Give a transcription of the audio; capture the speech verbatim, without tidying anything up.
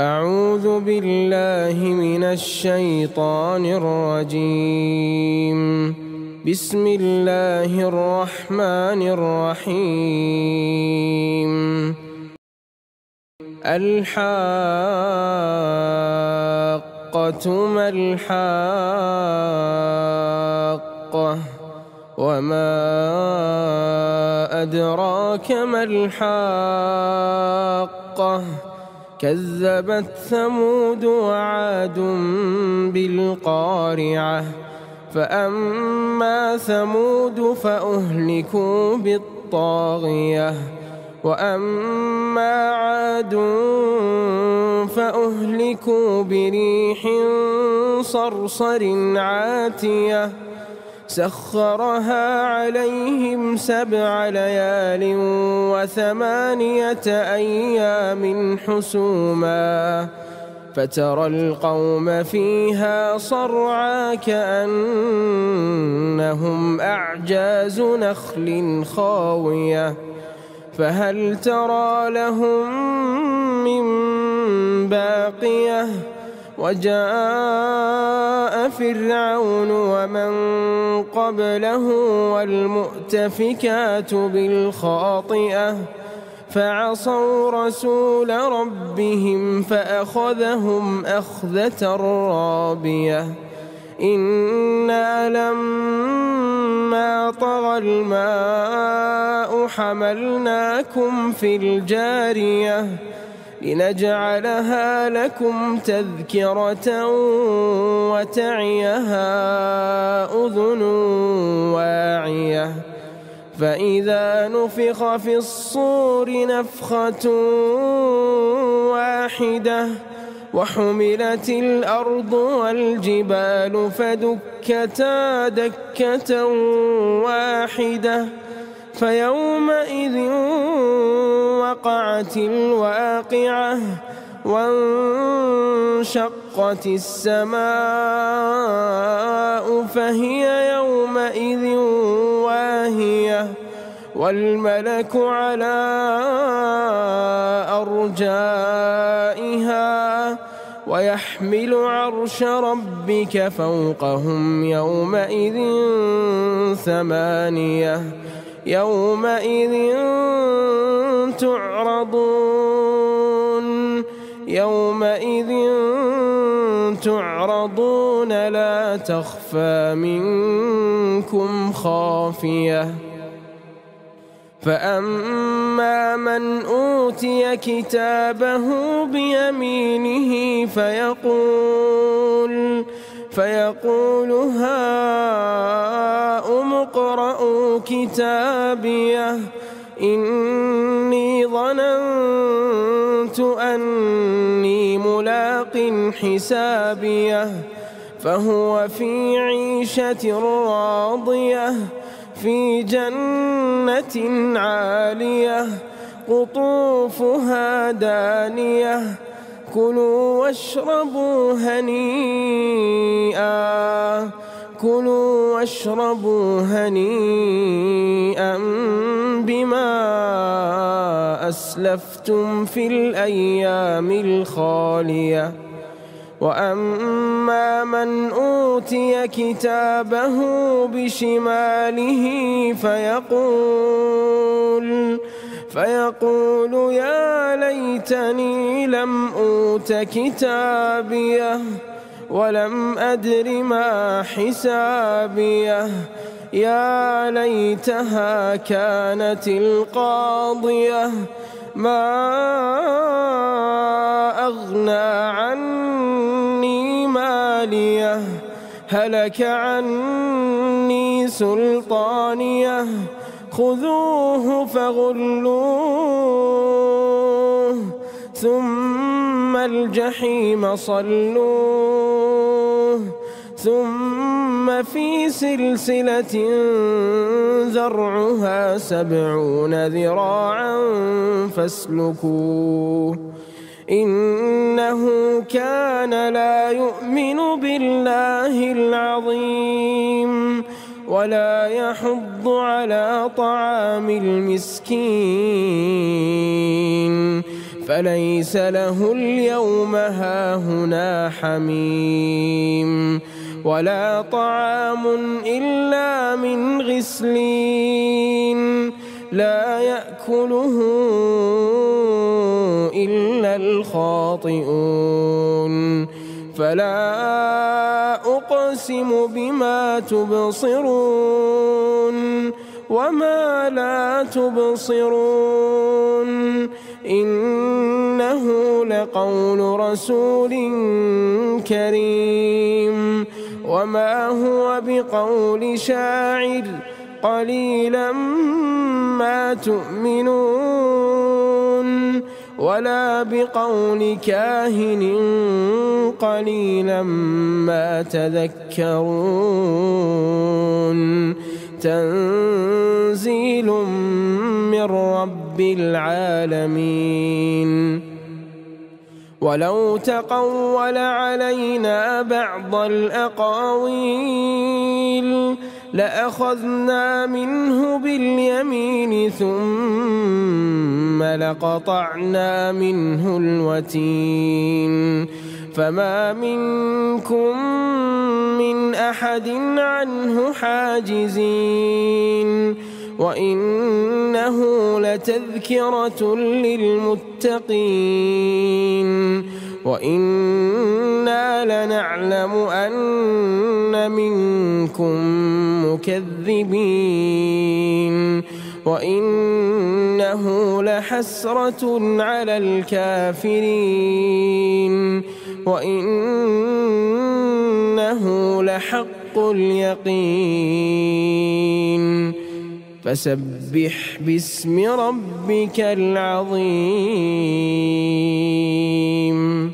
أعوذ بالله من الشيطان الرجيم. بسم الله الرحمن الرحيم. الحاقة ما الحاقة وما أدراك ما الحاقة كذبت ثمود وعاد بالقارعة فأما ثمود فأهلكوا بالطاغية وأما عاد فأهلكوا بريح صرصر عاتية سخرها عليهم سبع ليال وثمانية أيام حسوما فترى القوم فيها صرعى كأنهم أعجاز نخل خاوية فهل ترى لهم من باقية وجاء فرعون ومن قبله والمؤتفكات بالخاطئة فعصوا رسول ربهم فأخذهم أخذة رابية إنا لما طغى الماء حملناكم في الجارية لنجعلها لكم تذكرة وتعيها أذن واعية فإذا نفخ في الصور نفخة واحدة وحملت الأرض والجبال فدكتا دكة واحدة فيومئذ وقعت الواقعة وانشقت السماء فهي يومئذ واهية والملك على أرجائها ويحمل عرش ربك فوقهم يومئذ ثمانية يومئذ تعرضون يومئذ تعرضون لا تخفى منكم خافية فأما من أوتي كتابه بيمينه فيقول فيقول هاؤم اقرءوا كتابيه إني ظننت أني ملاق حسابيه فهو في عيشة راضية في جنة عالية قطوفها دانية كلوا واشربوا هنيئا كلوا واشربوا هنيئا بما أسلفتم في الأيام الخالية وأما من أوتي كتابه بشماله فيقول فيقول يا ليتني لم أوت كتابيه ولم أدر ما حسابيه يا ليتها كانت القاضية ما أغنى عني ماليه هلك عني سلطانيه خذوه فغلوه ثم الجحيم صلوه ثم في سلسلة ذرعها سبعون ذراعا فاسلكوه إنه كان لا يؤمن بالله العظيم ولا يحض على طعام المسكين فليس له اليوم هاهنا حميم ولا طعام إلا من غسلين لا يأكله إلا الخاطئون فلا أقسم بما تبصرون وما لا تبصرون إنه لقول رسول كريم وما هو بقول شاعر قليلا ما تؤمنون ولا بقول كاهن قليلا ما تذكرون تنزيل من رب العالمين ولو تقول علينا بعض الأقاويل لأخذنا منه باليمين ثم لقطعنا منه الوتين فما منكم من أحد عنه حاجزين وإنه لتذكرة للمتقين وإنا لنعلم أن منكم مكذبين وإنه لحسرة على الكافرين وإنه لحق اليقين فسبح باسم ربك العظيم.